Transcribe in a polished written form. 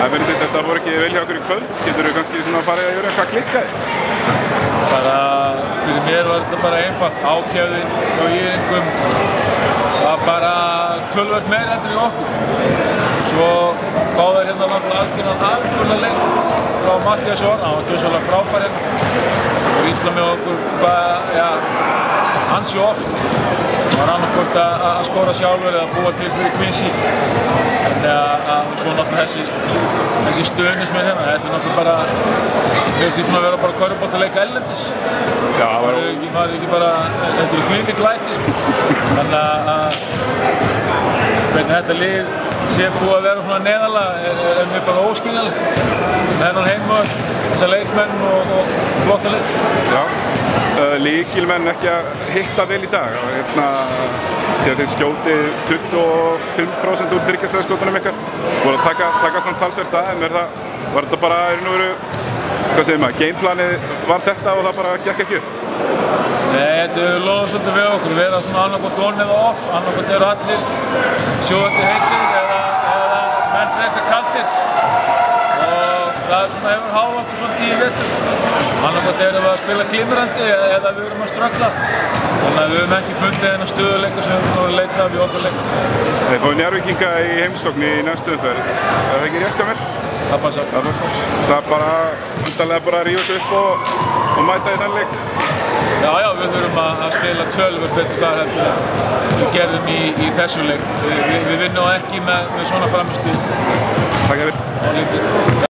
Benedikt, þetta voru ekki vel hjá okkur í kvöld. Getur þú kannski svona farið að gera eitthvað klikkaði? Bara, fyrir mér var þetta bara einfalt. Ákefðin og íringum var bara töluvert meira endur í okkur. Svo fá þær hérna náttúrulega algjörlega leik frá Matthíasson. Hann var döðsvöldlega frábær hérna. Og illa með okkur hvað, ansi oft. Var annarkvort að skora sjálfur eða búa til fyrir Quincy. Þannig að svo náttúrulega þessi stuðnismenn hérna, þetta er náttúrulega bara, mér finnst því að vera bara körfuboltaleik erlendis. Já, maður er ekki bara, þetta er þvílík læti, Þannig að hvernig þetta lið sé búið að vera svona neðarlega er mér bara óskiljanlegt. Með hennan heimur, þessar leikmenn og flotta lið. Já. Lykilmenn ekki að hitta vel í dag. Síðan þeir skjóti 25% úr þriggjastaðaskotunum ykkar. Voru að taka samt talsvert að, en var þetta bara í raun og veru, hvað segir maður, gameplanið var þetta og það bara gekk ekki upp? Nei, þetta hefur loðað svolítið við okkur. Vera svona annarkvort on eða off, annarkvort eru allir sjóðandi heitir eða menn frekar kaldir. Og það svona hefur háð okkur svolítið í vetur. Annarkvort erum við að spila glimrandi eða við erum að ströggla. Þannig að við höfum ekki fundið þennan stöðuleika sem við höfum að leita af í okkar leik. Þeir fóðu Njarðvíkinga í heimsókn í næstu umferð. Er það ekki rétt hjá mér? Það passar. Það er bara, vantarlega bara að rífa sig upp og mæta í þennan leik. Já, við þurfum að spila töluvert betur þar en við gerðum í þessu leik. Við vinnum ekki með svona framistíð. Takk fyrir.